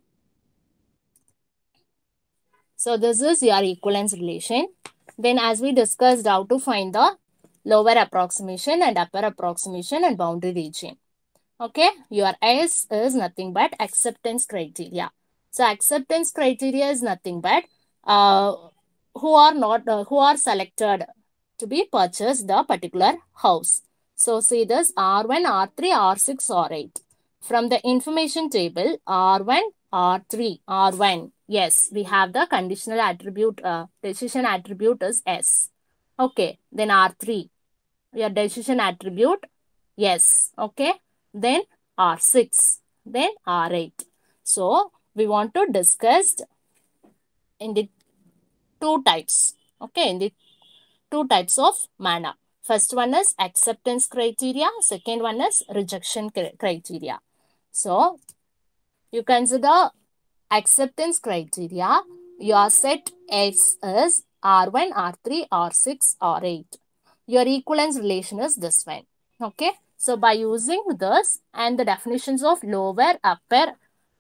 So this is your equivalence relation. Then as we discussed how to find the lower approximation and upper approximation and boundary region. Okay, your S is nothing but acceptance criteria. So acceptance criteria is nothing but uh, who are not uh, who are selected to be purchased the particular house. So see this R one, R three, R six, R eight. From the information table R one, R three, R one. Yes, we have the conditional attribute, uh, decision attribute is S. Okay, then R three. Your decision attribute, yes. Okay. Then R six, then R eight. So we want to discuss in the two types. Okay, in the two types of manner. First one is acceptance criteria. Second one is rejection criteria. So you consider acceptance criteria. Your set S is R one, R three, R six, R eight. Your equivalence relation is this one. Okay. So by using this and the definitions of lower, upper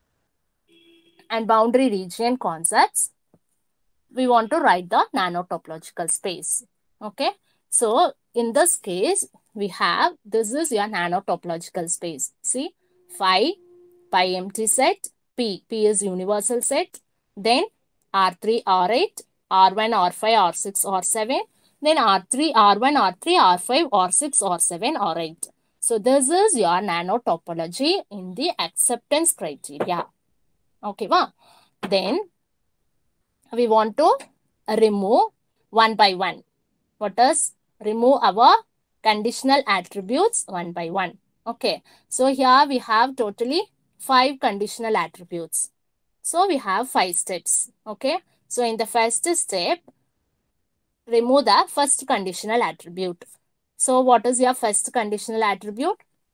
and boundary region concepts, we want to write the nanotopological space. Okay. So in this case, we have, this is your nanotopological space. See, phi, pi empty set, P, P is universal set, then R three, R eight, R one, R five, R six, R seven, then R three, R one, R three, R five, R six, R seven, R eight. So this is your nanotopology in the acceptance criteria. Okay, wow. Then we want to remove one by one. What is remove our conditional attributes one by one. Okay, so here we have totally five conditional attributes. So we have five steps. Okay, so in the first step, remove the first conditional attribute. So what is your first conditional attribute?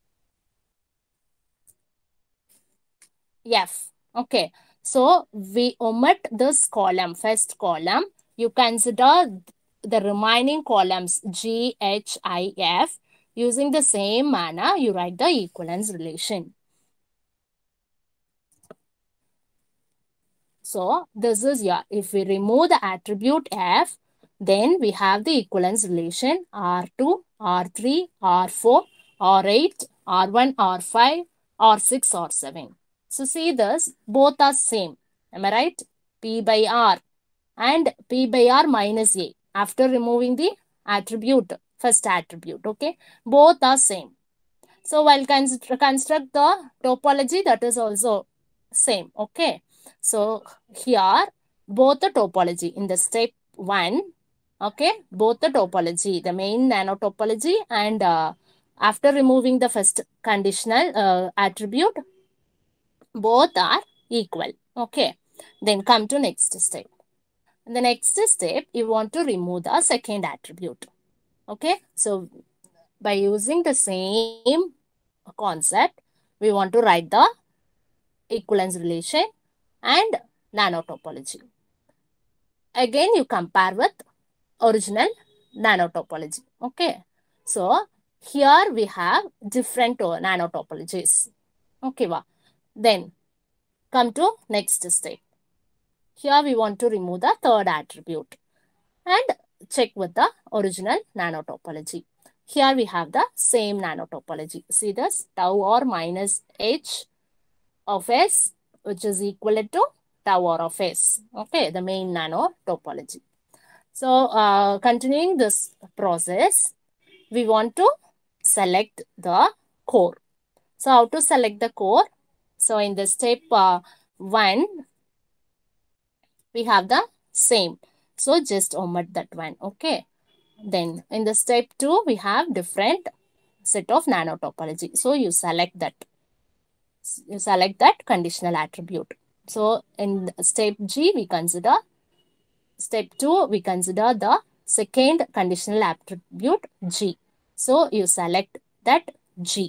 F. Okay. So we omit this column, first column. You consider the remaining columns G, H, I, F. Using the same manner, you write the equivalence relation. So this is your, if we remove the attribute F, then we have the equivalence relation R two, R three, R four, R eight, R one, R five, R six, R seven. So see this, both are same. Am I right? P by R and P by R minus A. After removing the attribute, first attribute, okay? Both are same. So while construct the topology, that is also same, okay? So here, both the topology in the step one, okay? Both the topology, the main nanotopology and uh, after removing the first conditional uh, attribute, both are equal, okay? Then come to next step. In the next step, you want to remove the second attribute, okay? So by using the same concept, we want to write the equivalence relation and nanotopology. Again, you compare with original nanotopology, okay? So here we have different nanotopologies, okay? Wow. Then come to next step. Here we want to remove the third attribute and check with the original nanotopology. Here we have the same nanotopology. See this, tau or minus h of s, which is equal to tau or of s. Okay, the main nanotopology. So, uh, continuing this process, we want to select the core. So, how to select the core? So, in the step uh, one, we have the same. So, just omit that one. Okay. Then, in the step two, we have different set of nanotopology. So you select that. You select that conditional attribute. So in step G, we consider, step two, we consider the second conditional attribute G. So you select that G.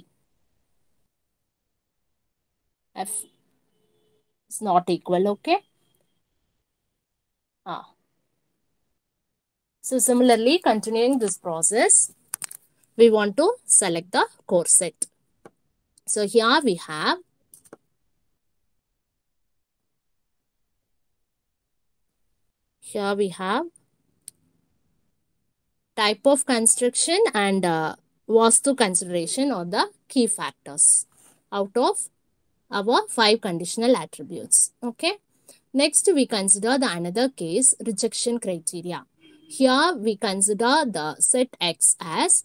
F is not equal, okay? Ah. So similarly, continuing this process, we want to select the core set. So here we have here we have type of construction and uh, Vastu consideration are the key factors out of our five conditional attributes. Okay. Next, we consider the another case, rejection criteria. Here we consider the set X as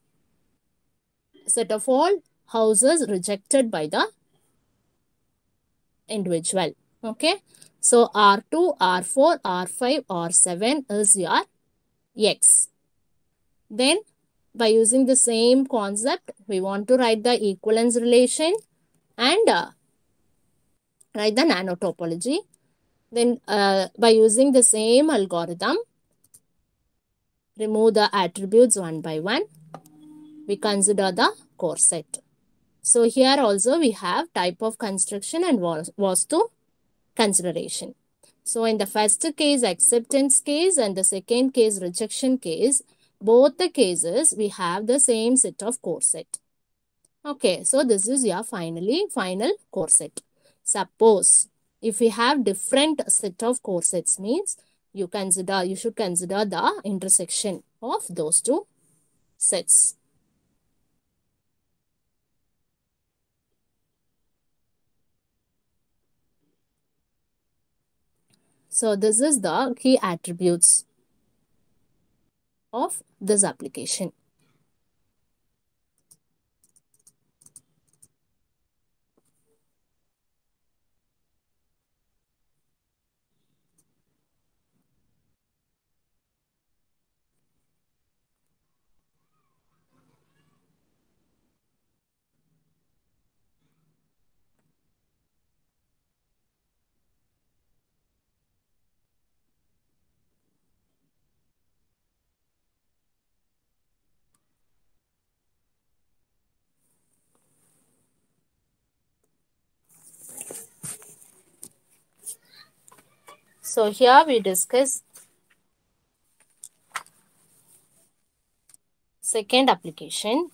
set of all houses rejected by the individual. Okay. So R two, R four, R five, R seven is your X. Then by using the same concept, we want to write the equivalence relation and uh, write the nanotopology. Then uh, by using the same algorithm, remove the attributes one by one. We consider the core set. So here also we have type of construction and Vastu consideration. So in the first case, acceptance case, and the second case, rejection case, both the cases we have the same set of core set. Okay, so this is your finally final core set. Suppose if we have different set of core sets, means you consider you should consider the intersection of those two sets. So this is the key attributes of this application. So here we discuss second application.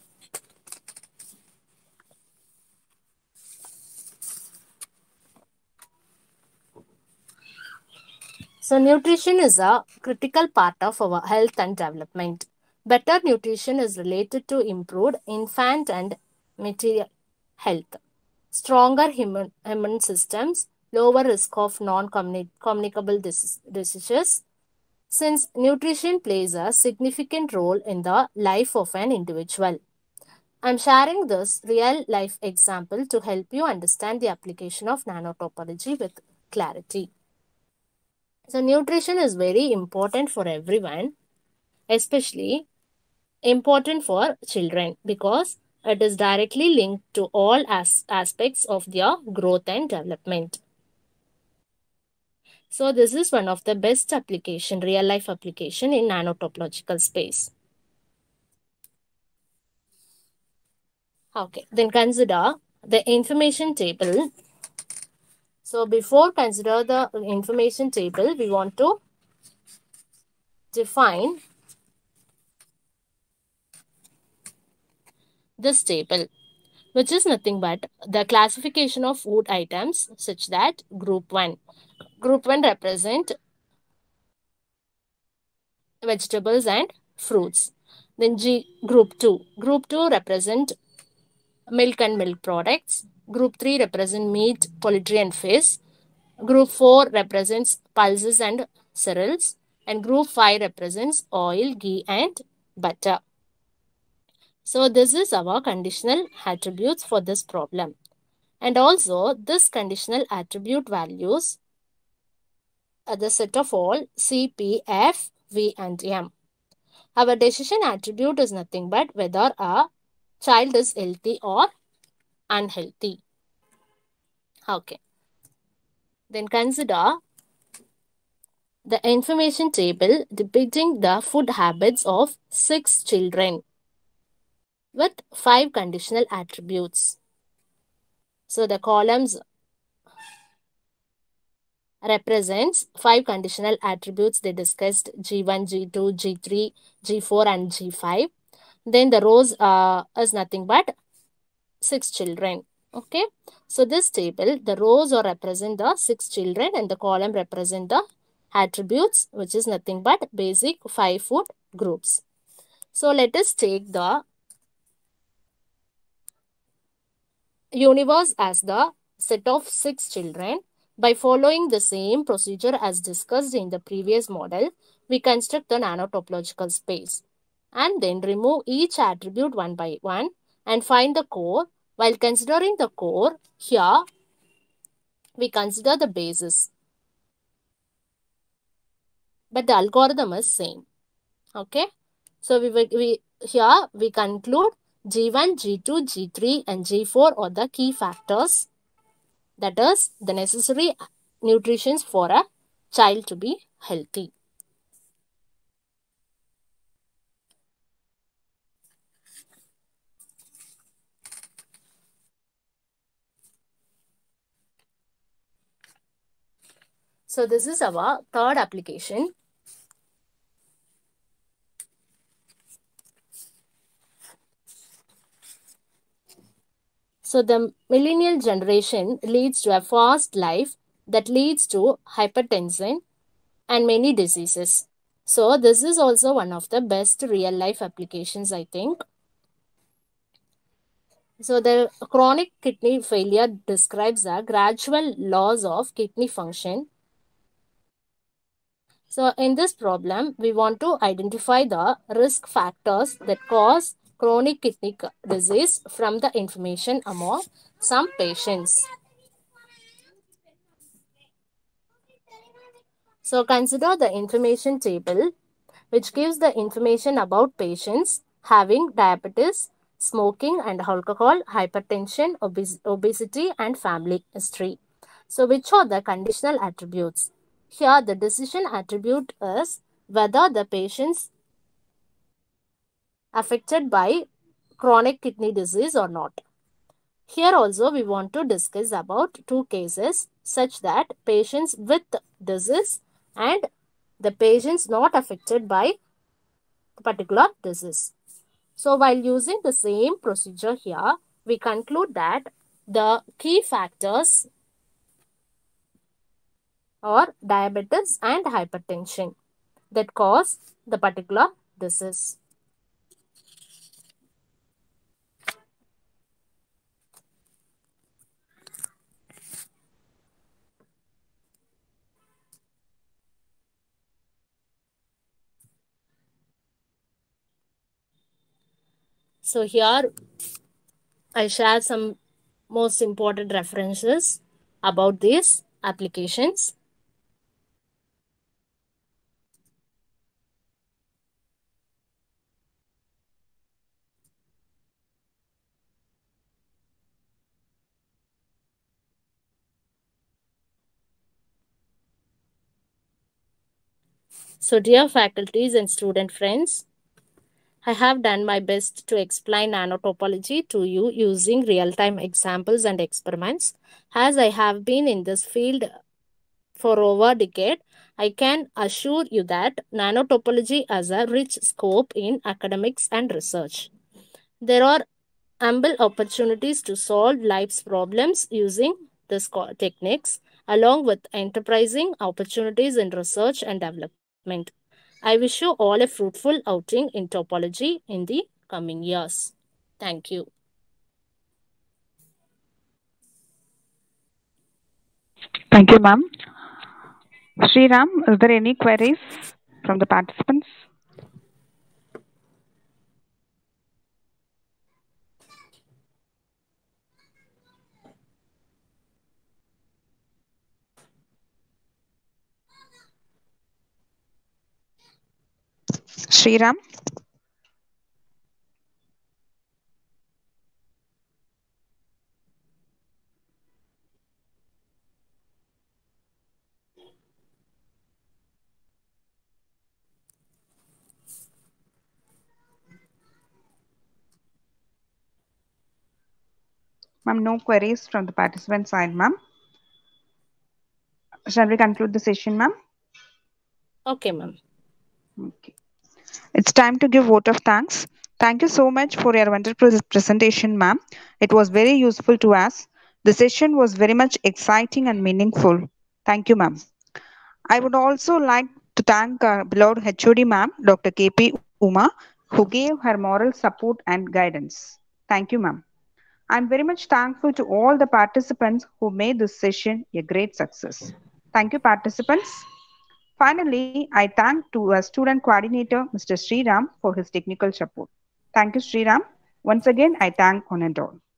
So nutrition is a critical part of our health and development. Better nutrition is related to improved infant and maternal health, stronger human, immune systems, lower risk of non-communicable diseases, since nutrition plays a significant role in the life of an individual. I'm sharing this real-life example to help you understand the application of nanotopology with clarity. So nutrition is very important for everyone, especially important for children, because it is directly linked to all as aspects of their growth and development. So this is one of the best application, real life application in nanotopological space. Okay, then consider the information table. So before consider the information table, we want to define this table, which is nothing but the classification of food items such that group one. Group one represent vegetables and fruits. Then G, group two. Group two represent milk and milk products. Group three represent meat, poultry and fish. Group four represents pulses and cereals. And group five represents oil, ghee and butter. So this is our conditional attributes for this problem. And also this conditional attribute values are the set of all C, P, F, V and M. Our decision attribute is nothing but whether a child is healthy or unhealthy. Okay. Then consider the information table depicting the food habits of six children with five conditional attributes. So the columns represents five conditional attributes they discussed: G one, G two, G three, G four and G five. Then the rows uh, is nothing but six children. Okay. So this table, the rows are represent the six children and the column represent the attributes, which is nothing but basic five food groups. So let us take the universe as the set of six children. By following the same procedure as discussed in the previous model, we construct the nanotopological space and then remove each attribute one by one and find the core. While considering the core, here we consider the basis, but the algorithm is same. Okay, so we, we here we conclude G one, G two, G three and G four are the key factors, that is the necessary nutrition for a child to be healthy. So this is our third application. So the millennial generation leads to a fast life that leads to hypertension and many diseases. So this is also one of the best real life applications, I think. So the chronic kidney failure describes a gradual loss of kidney function. So in this problem, we want to identify the risk factors that cause chronic kidney disease from the information among some patients. So consider the information table, which gives the information about patients having diabetes, smoking and alcohol, hypertension, obes obesity and family history. So which are the conditional attributes? Here the decision attribute is whether the patients affected by chronic kidney disease or not. Here also we want to discuss about two cases such that patients with disease and the patients not affected by particular disease. So while using the same procedure here, we conclude that the key factors are diabetes and hypertension that cause the particular disease. So here I share some most important references about these applications. So dear faculties and student friends, I have done my best to explain nanotopology to you using real-time examples and experiments. As I have been in this field for over a decade, I can assure you that nanotopology has a rich scope in academics and research. There are ample opportunities to solve life's problems using these techniques, along with enterprising opportunities in research and development. I wish you all a fruitful outing in topology in the coming years. Thank you. Thank you, ma'am. Sriram, is there any queries from the participants? Sriram? Ma'am, no queries from the participant side, ma'am. Shall we conclude the session, ma'am? Okay, ma'am. Okay. It's time to give vote of thanks. Thank you so much for your wonderful presentation, ma'am. It was very useful to us. The session was very much exciting and meaningful. Thank you, ma'am. I would also like to thank our beloved H O D ma'am, Doctor K P Uma, who gave her moral support and guidance. Thank you, ma'am. I'm very much thankful to all the participants who made this session a great success. Thank you, participants. Finally, I thank to our student coordinator, Mister Sriram, for his technical support. Thank you, Sriram. Once again, I thank one and all.